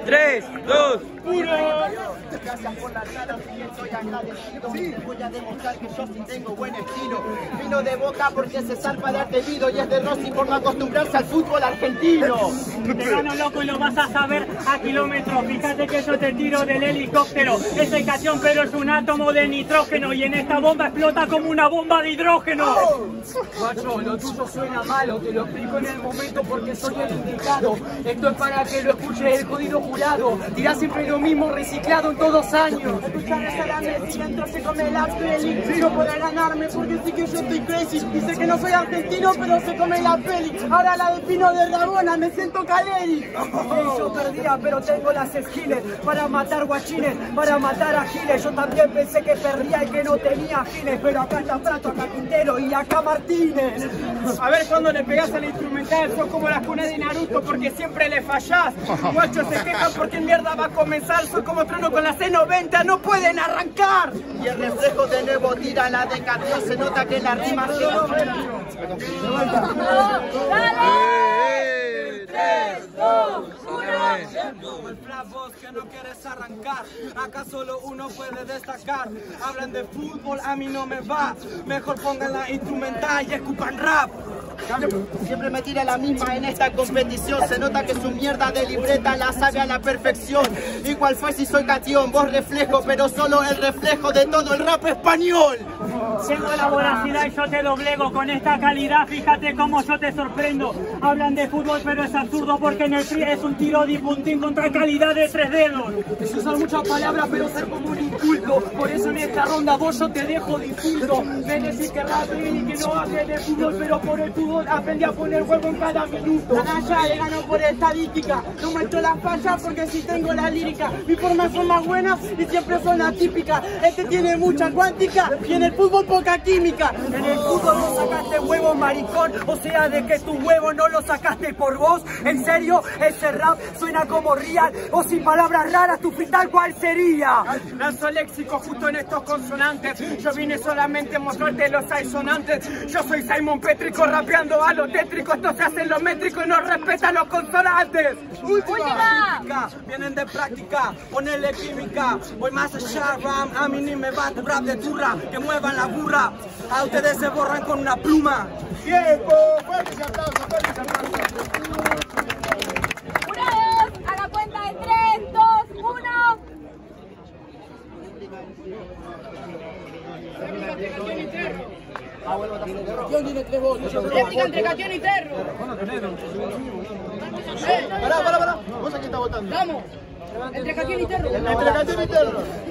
3, 2, 1. Gracias por la rara, estoy agradecido. Voy a demostrar que yo sí tengo buen estilo. Vino de Boca porque se salva de Artevido y es de Rossi por no acostumbrarse al fútbol argentino. Te gano loco y lo vas a saber a kilómetros. Fíjate que yo te tiro del helicóptero. Es el cañón pero es un átomo de nitrógeno y en esta bomba explota como una bomba de hidrógeno. Guacho, lo tuyo suena malo, te lo explico en el momento porque soy el indicado. Esto es para que lo escuche el jodido jurado. Dirá siempre lo mismo reciclado en todos años. Escuchar esa la Messi, entonces se come la peli. No podrá ganarme porque sí que yo estoy crazy. Dice que no soy argentino pero se come la peli. Ahora la de Pino de Rabona, me siento Caleri. Yo perdía pero tengo las skills para matar guachines, para matar a giles. Yo también pensé que perdía y que no tenía giles, pero acá está Prato, acá Quintero y acá Martínez. A ver cuando le pegás al instrumental, sos como las cunas de Naruto porque siempre le fallás. Guachos se quejan porque mierda va a comenzar, sos como Trono con la C90, no pueden arrancar. Y el reflejo de nuevo tira la de Carlos, se nota que la rima se... ¡Dale! 3, 2, 1. El flash vos que no quieres arrancar, acá solo uno puede destacar. Hablan de fútbol, a mí no me va, mejor pongan la instrumental y escupan rap. Siempre me tira la misma en esta competición. Se nota que su mierda de libreta la sabe a la perfección. Igual fue si soy Catión, vos reflejo, pero solo el reflejo de todo el rap español. Tengo la voracidad y yo te doblego con esta calidad, fíjate cómo yo te sorprendo. Hablan de fútbol pero es absurdo porque en el free es un tiro de puntín contra calidad de 3 dedos. Se usan muchas palabras pero ser como un inculto, por eso en esta ronda vos yo te dejo de insulto. Me decís que rap y que no hable de fútbol, pero por el fútbol aprendí a poner huevo en cada minuto. Canalla, le gano por estadística, no muestro las fallas porque sí tengo la lírica. Mis formas son más buenas y siempre son las típicas. Este tiene mucha cuántica y en el fútbol poca química. En el fútbol no sacaste huevo, maricón, o sea de que tu huevo no lo sacaste por vos. En serio, ese rap suena como real, o sin palabras raras, tu frital ¿cuál sería? Lanzo léxico justo en estos consonantes, yo vine solamente a mostrarte los asonantes. Yo soy Simon Pétrico rapeando a lo tétrico, esto se hace en lo métrico y no respetan los consonantes. ¡Última! Vienen de práctica, ponele química, voy más allá, ram, a mí ni me bate rap de turra, que muevan la burra, a ustedes se borran con una pluma. ¡Tiempo! ¡Fuertes aplausos, fuertes aplausos! ¡Jurados! A la cuenta de 3, 2, 1. Tiene 3 votos. Réplica entre Catión y Terro. Pará. ¿Vos a quién estás votando? Vamos. Entre Catión y Terro. Entre Catión y Terro.